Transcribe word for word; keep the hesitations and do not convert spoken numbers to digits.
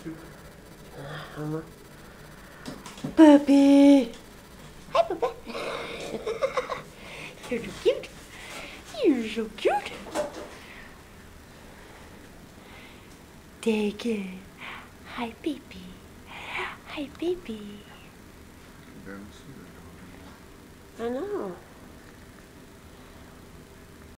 Uh-huh. Puppy. Hi, Puppy. You're so cute. You're so cute. Take it. Hi, baby. Hi, baby. I know.